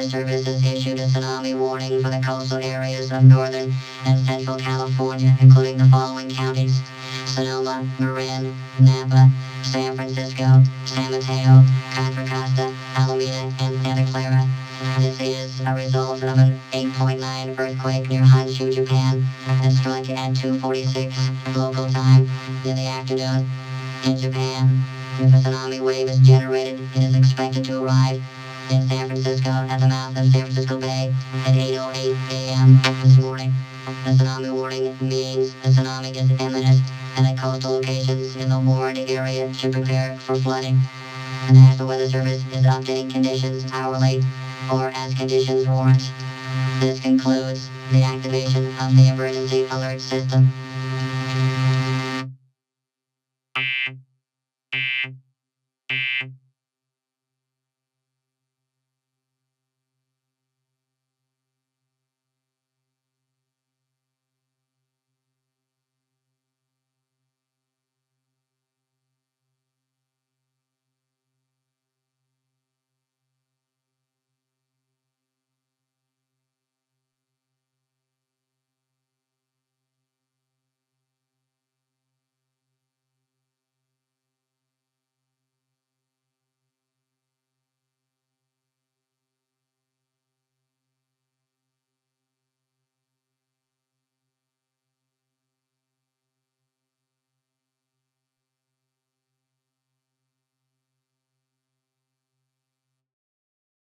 Weather Service has issued a tsunami warning for the coastal areas of northern and central California, including the following counties: Sonoma, Marin, Napa, San Francisco, San Mateo, Contra Costa, Alameda, and Santa Clara. This is a result of an 8.9 earthquake near Honshu, Japan, that struck at 2:46 local time in the afternoon. In Japan, if a tsunami wave is generated, it is expected to arrive in San Francisco at the mouth of San Francisco Bay at 8:08 a.m. this morning. The tsunami warning means a tsunami is imminent and that coastal locations in the warned area should prepare for flooding. The National Weather Service is updating conditions hourly or as conditions warrant. This concludes the activation of the emergency alert system.